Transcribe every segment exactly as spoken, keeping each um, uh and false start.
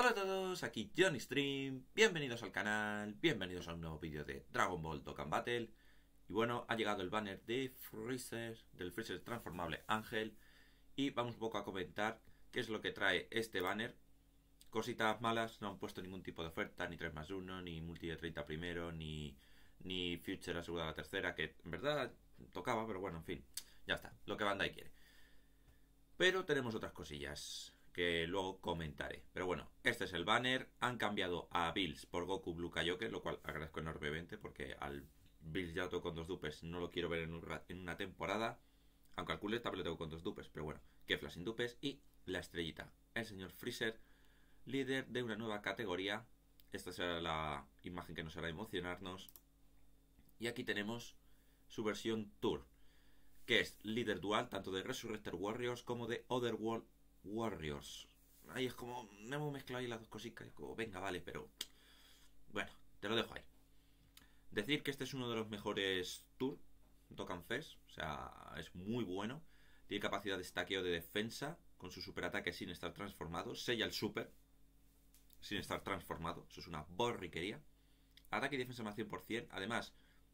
Hola a todos, aquí Johnny Stream, bienvenidos al canal, bienvenidos a un nuevo vídeo de Dragon Ball Dokkan Battle. Y bueno, ha llegado el banner de Freezer, del Freezer transformable Ángel. Y vamos un poco a comentar qué es lo que trae este banner. Cositas malas, no han puesto ningún tipo de oferta, ni tres más uno, ni multi de treinta primero, ni, ni Future asegurada la tercera, que en verdad tocaba, pero bueno, en fin, ya está, lo que Bandai quiere. Pero tenemos otras cosillas que luego comentaré. Pero bueno, este es el banner. Han cambiado a Bills por Goku Blue Kaioken, lo cual agradezco enormemente porque al Bills ya lo tengo con dos dupes, no lo quiero ver en, un en una temporada. Aunque al Cooler también lo tengo con dos dupes, pero bueno, Kefla sin dupes. Y la estrellita, el señor Freezer, líder de una nueva categoría. Esta será la imagen que nos hará emocionarnos. Y aquí tenemos su versión Tour, que es líder dual tanto de Resurrector Warriors como de Otherworld Warriors. Ahí es como, me hemos mezclado ahí las dos cositas, y como, venga, vale, pero bueno, te lo dejo ahí. Decir que este es uno de los mejores Tour Dokkan Fest, o sea, es muy bueno. Tiene capacidad de stackeo de defensa con su superataque sin estar transformado. Sella el super sin estar transformado, eso es una borriquería. Ataque y defensa más cien por ciento, además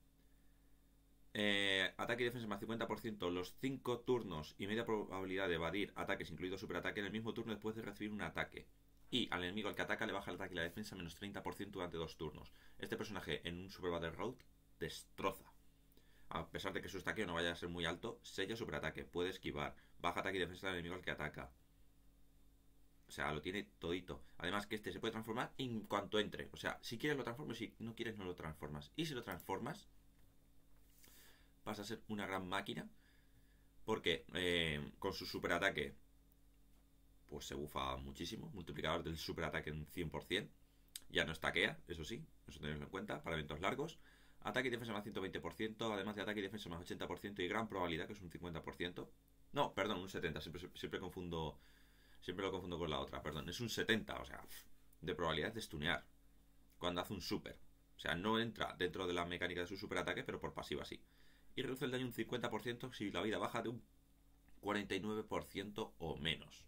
Eh, ataque y defensa más cincuenta por ciento los cinco turnos y media probabilidad de evadir ataques, incluido superataque, en el mismo turno después de recibir un ataque. Y al enemigo al que ataca le baja el ataque y la defensa menos treinta por ciento durante dos turnos. Este personaje en un Super Battle Road destroza. A pesar de que su stackeo no vaya a ser muy alto, sella superataque, puede esquivar, baja ataque y defensa del enemigo al que ataca. O sea, lo tiene todito. Además que este se puede transformar en cuanto entre. O sea, si quieres lo transformas, si no quieres no lo transformas. Y si lo transformas, vas a ser una gran máquina. Porque eh, con su superataque pues se bufa muchísimo. Multiplicador del superataque en cien por ciento. Ya no estaquea, eso sí, eso tenedlo en cuenta para eventos largos. Ataque y defensa más ciento veinte por ciento, además de ataque y defensa más ochenta por ciento y gran probabilidad, que es un cincuenta por ciento. No, perdón, un setenta por ciento, siempre, siempre confundo siempre lo confundo con la otra, perdón, es un setenta por ciento, o sea, de probabilidad de stunear cuando hace un super. O sea, no entra dentro de la mecánica de su superataque, pero por pasiva sí. Y reduce el daño un cincuenta por ciento si la vida baja de un cuarenta y nueve por ciento o menos.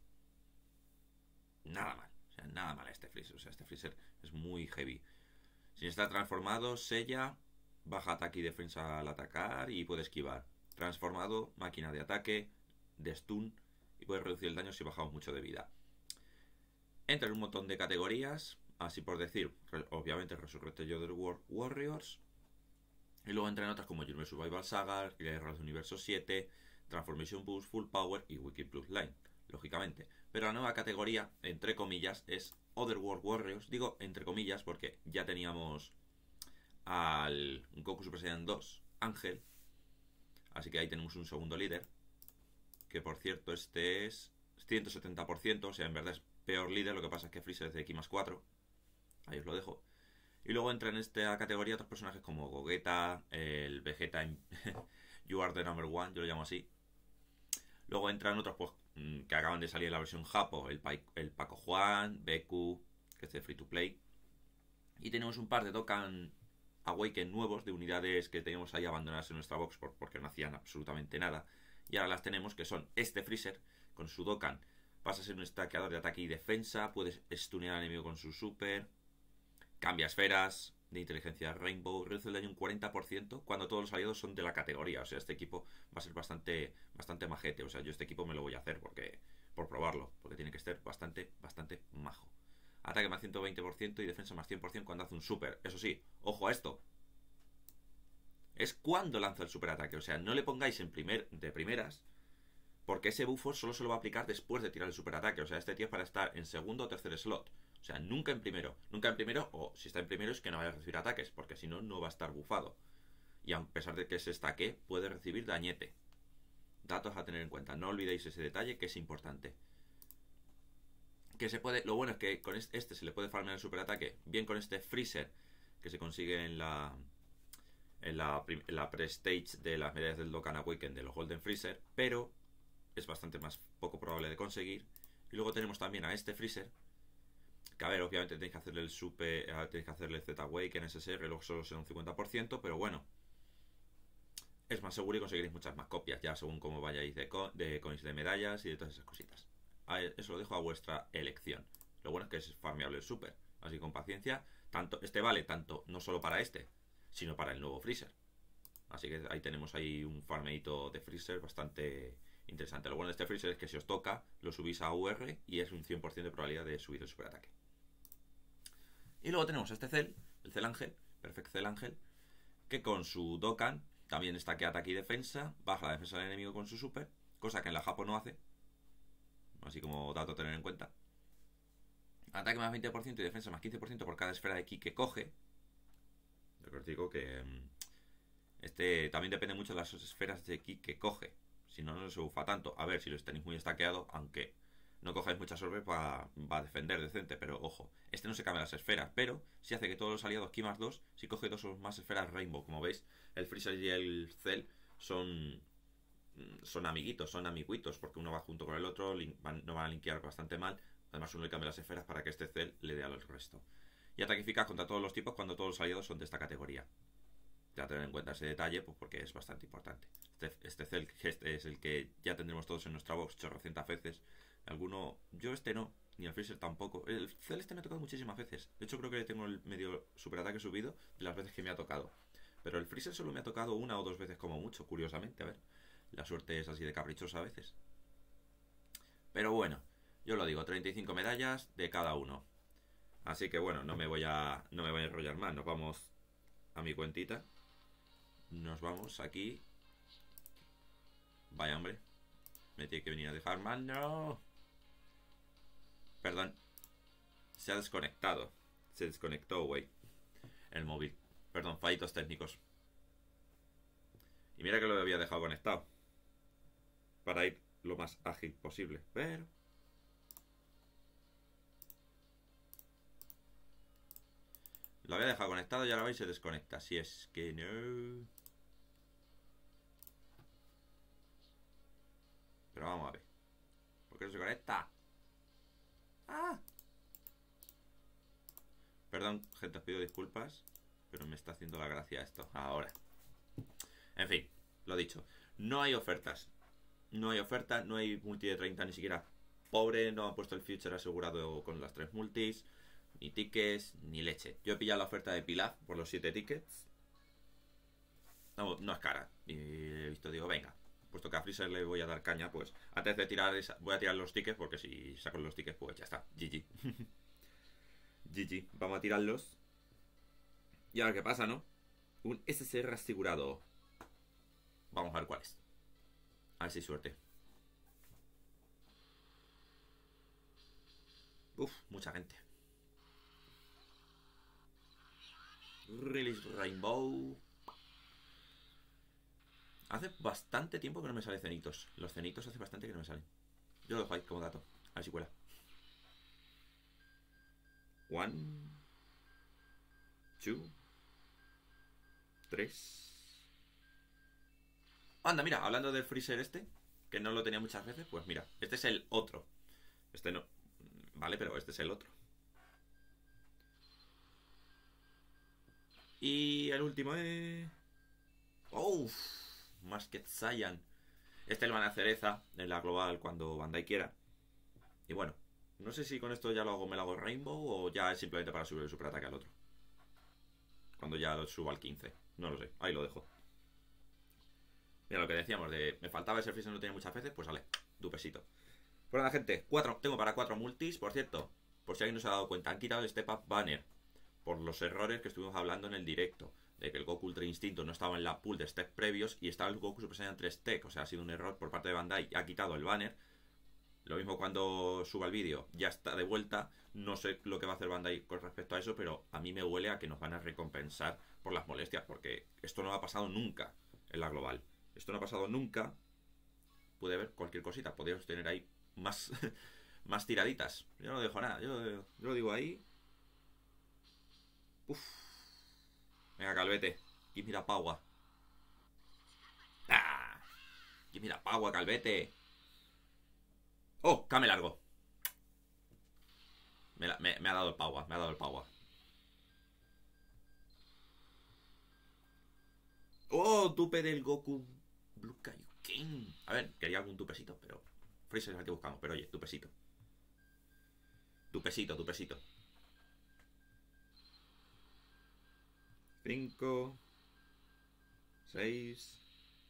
Nada mal, o sea, nada mal este Freezer. O sea, este Freezer es muy heavy. Sin estar transformado, sella, baja ataque y defensa al atacar y puede esquivar. Transformado, máquina de ataque, de stun y puede reducir el daño si bajamos mucho de vida. Entra en un montón de categorías, así por decir, obviamente Resurrected Otherworld Warriors. Y luego entra en otras como Universe Survival Saga, Guerras de Universo siete, Transformation Boost, Full Power y Wicked Bloodline, lógicamente. Pero la nueva categoría, entre comillas, es Otherworld Warriors. Digo entre comillas porque ya teníamos al Goku Super Saiyan dos, Ángel. Así que ahí tenemos un segundo líder. Que por cierto, este es ciento setenta por ciento, o sea, en verdad es peor líder. Lo que pasa es que Freezer es de Ki más cuatro. Ahí os lo dejo. Y luego entra en esta categoría otros personajes como Gogeta, el Vegeta en You Are the Number One, yo lo llamo así. Luego entran otros pues, que acaban de salir en la versión Japo, el, el Paco Juan, Beku, que es de Free to Play. Y tenemos un par de Dokkan Awaken nuevos, de unidades que teníamos ahí abandonadas en nuestra box por, porque no hacían absolutamente nada. Y ahora las tenemos, que son este Freezer, con su Dokkan. Pasa a ser un stackeador de ataque y defensa, puedes stunear al enemigo con su super. Cambia esferas de inteligencia Rainbow, reduce el daño un cuarenta por ciento cuando todos los aliados son de la categoría. O sea, este equipo va a ser bastante bastante majete. O sea, yo este equipo me lo voy a hacer porque por probarlo, porque tiene que ser bastante, bastante majo. Ataque más ciento veinte por ciento y defensa más cien por ciento cuando hace un super. Eso sí, ojo a esto. Es cuando lanza el superataque. O sea, no le pongáis en primer, de primeras, porque ese bufo solo se lo va a aplicar después de tirar el superataque. O sea, este tío es para estar en segundo o tercer slot. O sea, nunca en primero. Nunca en primero, o si está en primero es que no vaya a recibir ataques, porque si no, no va a estar bufado. Y a pesar de que se estaque, puede recibir dañete. Datos a tener en cuenta. No olvidéis ese detalle que es importante. Que se puede. Lo bueno es que con este se le puede farmear el superataque. Bien con este Freezer que se consigue en la. En la, en la pre-stage de las medallas del Dokkan Awaken de los Golden Freezer. Pero es bastante más poco probable de conseguir. Y luego tenemos también a este Freezer. Que a ver, obviamente tenéis que hacerle el super. Tenéis que hacerle el Z-Wake en S S R, luego solo será un cincuenta por ciento, pero bueno. Es más seguro y conseguiréis muchas más copias, ya según cómo vayáis de, co de coins de medallas y de todas esas cositas. A ver, eso lo dejo a vuestra elección. Lo bueno es que es farmeable el super. Así que con paciencia, tanto este vale tanto no solo para este, sino para el nuevo Freezer. Así que ahí tenemos ahí un farmeito de Freezer bastante interesante. Lo bueno de este Freezer es que si os toca, lo subís a U R y es un cien por ciento de probabilidad de subir el superataque. Y luego tenemos este Cell, el Cell Ángel, Perfect Cell Ángel, que con su Dokkan también estaquea ataque y defensa, baja la defensa del enemigo con su super, cosa que en la Japo no hace, así como dato a tener en cuenta. Ataque más veinte por ciento y defensa más quince por ciento por cada esfera de ki que coge. Yo os digo que este también depende mucho de las esferas de ki que coge. Si no, no se bufa tanto. A ver, si lo tenéis muy estaqueado, aunque no cojáis muchas orbes, va, va a defender decente. Pero ojo, este no se cambia las esferas, pero sí hace que todos los aliados ki más dos, si coge dos o más esferas Rainbow. Como veis, el Freezer y el Cell son, son amiguitos, son amiguitos, porque uno va junto con el otro, van, no van a linkear bastante mal. Además, uno le cambia las esferas para que este Cell le dé al resto. Y ataque eficaz contra todos los tipos cuando todos los aliados son de esta categoría. Ya tener en cuenta ese detalle, pues porque es bastante importante. Este, este Cell este es el que ya tendremos todos en nuestra box chorrocientas veces. Alguno, yo este no, ni el Freezer tampoco. El Cell este me ha tocado muchísimas veces. De hecho, creo que tengo el medio superataque subido de las veces que me ha tocado. Pero el Freezer solo me ha tocado una o dos veces como mucho, curiosamente. A ver, la suerte es así de caprichosa a veces. Pero bueno, yo lo digo, treinta y cinco medallas de cada uno. Así que bueno, no me voy a no me voy a enrollar más. Nos vamos a mi cuentita. Nos vamos aquí. Vaya, hombre. Me tiene que venir a dejar mal. No. Perdón. Se ha desconectado. Se desconectó, güey. El móvil. Perdón, fallitos técnicos. Y mira que lo había dejado conectado. Para ir lo más ágil posible. Pero... lo había dejado conectado y ahora veis se desconecta. Si es que no... pero vamos a ver. ¿Por qué no se conecta? ¡Ah! Perdón, gente, os pido disculpas, pero me está haciendo la gracia esto ahora. En fin, lo dicho. No hay ofertas. No hay oferta, no hay multi de treinta ni siquiera. Pobre, no ha puesto el future asegurado con las tres multis. Ni tickets, ni leche. Yo he pillado la oferta de Pilaf por los siete tickets. No, no es cara. Y he visto, digo, venga. Puesto que a Freezer le voy a dar caña, pues antes de tirar esa, voy a tirar los tickets, porque si saco los tickets, pues ya está. G G. G G. Vamos a tirarlos. Y a ver qué pasa, ¿no? Un S S R asegurado. Vamos a ver cuál es. A ver si hay suerte. Uf, mucha gente. Release Rainbow. Hace bastante tiempo que no me salen cenitos. Los cenitos hace bastante que no me salen. Yo lo dejo ahí como dato. A ver si cuela. One. Two. Tres. Anda, mira, hablando del Freezer este, que no lo tenía muchas veces, pues mira, este es el otro. Este no. Vale, pero este es el otro. Y el último es... ¡Oh! Masked Saiyan. Este lo van a cereza en la global cuando Bandai quiera. Y bueno, no sé si con esto ya lo hago, me lo hago Rainbow o ya es simplemente para subir el superataque al otro. Cuando ya lo suba al quince. No lo sé, ahí lo dejo. Mira lo que decíamos de... me faltaba ese Freezer, no tenía muchas veces, pues vale, dupesito. Pues nada, gente, cuatro, tengo para cuatro multis, por cierto. Por si alguien no se ha dado cuenta, han quitado el Step Up Banner. Por los errores que estuvimos hablando en el directo. De que el Goku Ultra Instinto no estaba en la pool de step previos y estaba el Goku Super Saiyan tres Tech. O sea, ha sido un error por parte de Bandai. Ha quitado el banner. Lo mismo cuando suba el vídeo. Ya está de vuelta. No sé lo que va a hacer Bandai con respecto a eso, pero a mí me huele a que nos van a recompensar por las molestias. Porque esto no ha pasado nunca en la global. Esto no ha pasado nunca. Puede haber cualquier cosita. Podríamos tener ahí más, más tiraditas. Yo no dejo nada. Yo, yo lo digo ahí. Uff. Venga, Calvete. Give me la power. ¡Ah! Give me la power, Calvete. ¡Oh! Kame largo. Me, la, me, me ha dado el power. Me ha dado el power. ¡Oh! Tupe del Goku Blue Kaioken. A ver, quería algún tupecito, pero... Freezer es el que buscamos, pero oye, tupecito. Tupe pesito, tu pesito. Cinco. Seis.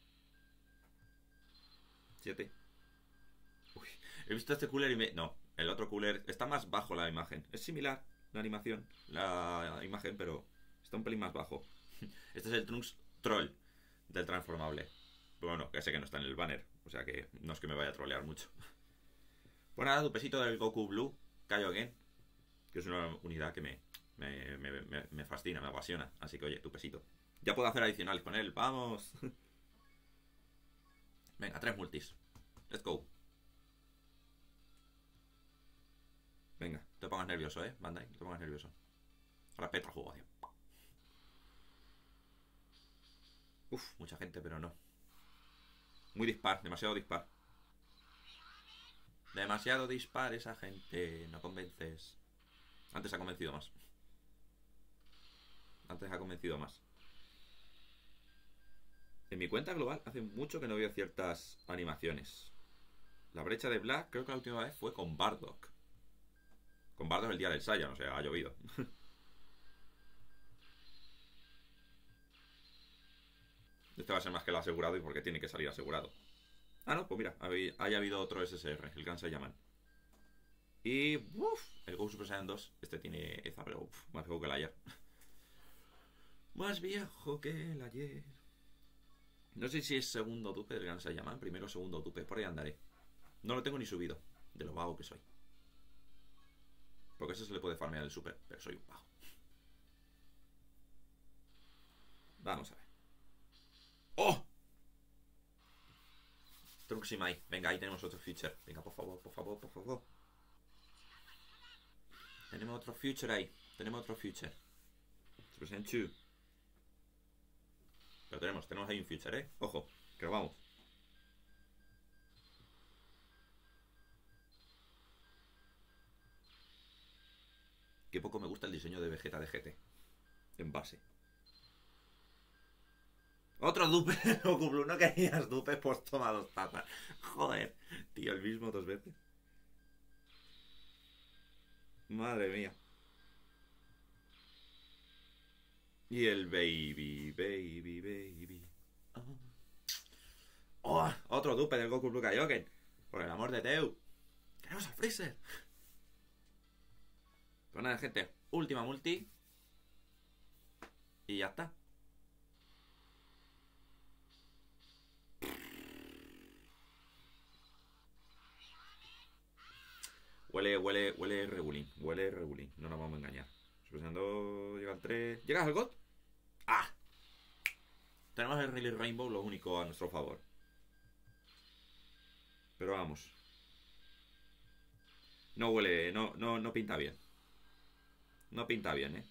Siete. Uy, he visto este cooler y me... No, el otro cooler está más bajo la imagen. Es similar la animación, la imagen, pero está un pelín más bajo. Este es el Trunks Troll del transformable. Pero bueno, que sé que no está en el banner, o sea que no es que me vaya a trolear mucho. Pues nada, tu pesito del Goku Blue Kaioken, que es una unidad que me, me, me, me, me fascina, me apasiona. Así que oye, tu pesito. Ya puedo hacer adicionales con él, ¡vamos! Venga, tres multis. Let's go. Venga, te pongas nervioso, eh, Bandai, te pongas nervioso. Respeta el juego, tío. Uf, mucha gente, pero no. Muy dispar, demasiado dispar. Demasiado dispar esa gente. No convences. Antes ha convencido más. Antes ha convencido más. En mi cuenta global hace mucho que no veo ciertas animaciones. La brecha de Black creo que la última vez fue con Bardock. Con Bardock el día del Saiyan, o sea, ha llovido. Este va a ser más que el asegurado y porque tiene que salir asegurado. Ah, no, pues mira, haya habido otro S S R, el Gran Saiyaman. Y, uff, el Goku Super Saiyan dos. Este tiene eza, pero uf, más viejo que el ayer. Más viejo que el ayer. No sé si es segundo dupe del Gran Saiyaman, primero o segundo dupe, por ahí andaré. No lo tengo ni subido, de lo vago que soy. Porque eso se le puede farmear el super, pero soy un vago. Vamos a ver. ¡Oh! Trunks y Mai. Venga, ahí tenemos otro future. Venga, por favor, por favor, por favor. Tenemos otro future ahí. Tenemos otro future. Super Saiyan dos. Pero tenemos, tenemos ahí un future, ¿eh? Ojo, que nos vamos. Qué poco me gusta el diseño de Vegeta de G T. En base. Otro dupe. Goku Blue, no querías dupe, pues toma dos tapas. Joder, tío, el mismo dos veces. Madre mía. Y el baby, baby, baby. Oh. Oh, otro dupe del Goku Blue Kaioken. Por el amor de Teu. ¡Queremos a Freezer! Pues nada, gente. Última multi. Y ya está. Huele, huele, huele regulín. Huele regulín. No nos vamos a engañar. Superando. Llega al tres. ¿Llegas al God? ¡Ah! Tenemos el Rally Rainbow, lo único a nuestro favor. Pero vamos. No huele. No, no, no pinta bien. No pinta bien, eh.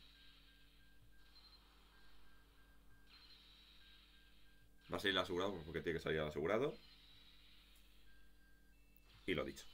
Va a salir asegurado porque tiene que salir asegurado. Y lo dicho.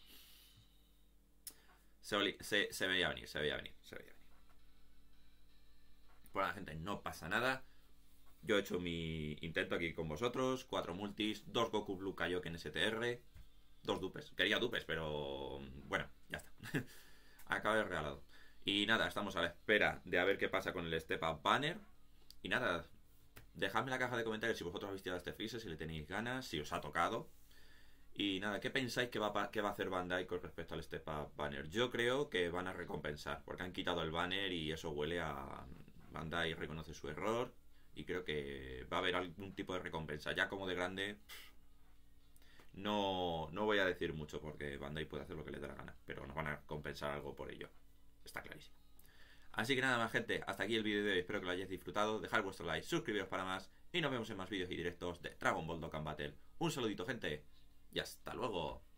Se, se, se veía venir, se veía venir, se veía venir. Pues la gente, no pasa nada. Yo he hecho mi intento aquí con vosotros. Cuatro multis, dos Goku Blue Kaioken S T R, dos dupes. Quería dupes, pero bueno, ya está. Acaba de regalado. Y nada, estamos a la espera de a ver qué pasa con el Step Up Banner. Y nada, dejadme en la caja de comentarios si vosotros habéis tirado este Freezer, si le tenéis ganas, si os ha tocado. Y nada, ¿qué pensáis que va, que va a hacer Bandai con respecto al Step Up Banner? Yo creo que van a recompensar, porque han quitado el banner y eso huele a... Bandai reconoce su error y creo que va a haber algún tipo de recompensa. Ya como de grande, no, no voy a decir mucho porque Bandai puede hacer lo que le dé la gana, pero nos van a compensar algo por ello. Está clarísimo. Así que nada más, gente, hasta aquí el vídeo de hoy. Espero que lo hayáis disfrutado. Dejad vuestro like, suscribiros para más y nos vemos en más vídeos y directos de Dragon Ball Dokkan Battle. Un saludito, gente, y hasta luego.